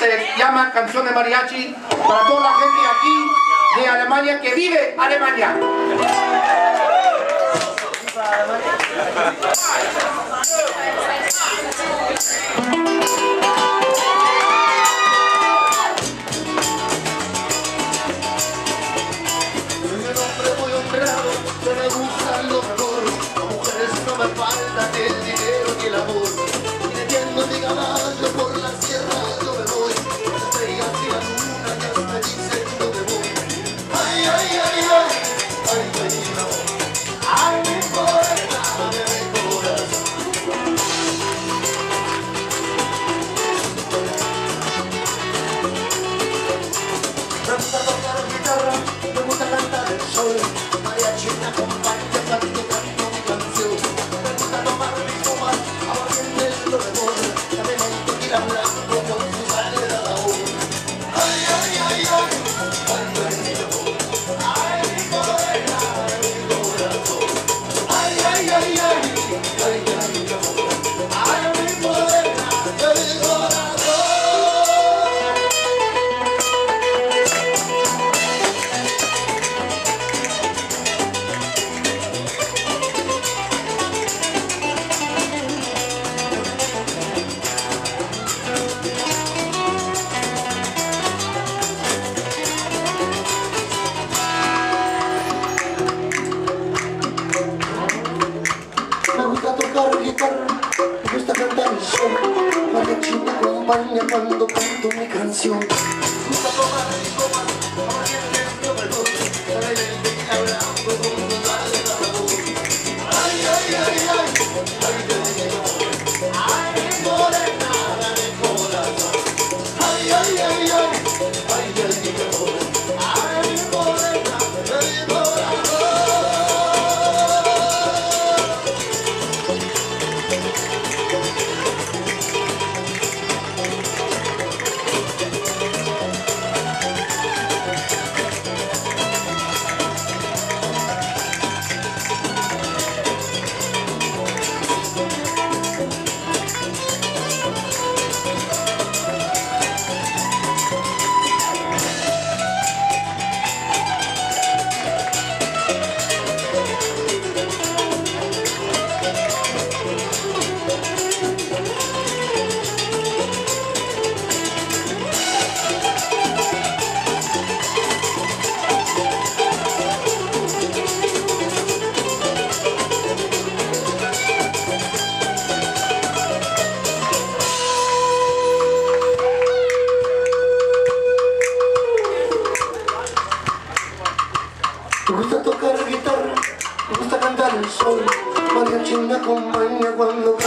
se llama Canción de Mariachi para toda la gente aquí de Alemania que vive Alemania. Me gusta lo mejor, las mujeres no me faltan el dinero ni el amor. Y metiendo mi caballo por la sierra yo me voy, las estrellas y la luna ya me dicen dónde voy. Ay, ay, ay, ay, ay, ay, mi amor, ay, mi morena de mi corazón. Me gusta tocar guitarra, me gusta cantar el sol. Mariachi me acompaña cuando canto mi canción. Me gusta tomar mi copa, aguardiente es lo mejor. También el tequila blanco con su sal de Dadaón. Ay, ay, ay, ay, ay, ay, mi amor, ay, mi morena de mi corazón. Ay, ay, ay, ay, ay, ay, mi amor, ay, mi morena de mi corazón. Me gusta tocar guitarra, me gusta cantar el sol. Mariachi me acompaña cuando canto mi canción. Me gusta tomar mi copa, aguardiente es lo mejor. También el tequila blanco con su sal de Dadaón. Ay, ay, ay, ay, ay, mi amor, ay, mi morena de mi corazón. Ay, ay, ay, ay, ay, mi amor, ay, mi morena de mi corazón. Me gusta tocar guitarra, me gusta cantar el sol. Mariachi me acompaña cuando